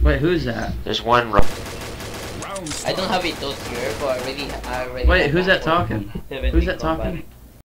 Wait, who's that? There's one. I don't have it those here, but I already. Wait, who's that talking? Who's that talking?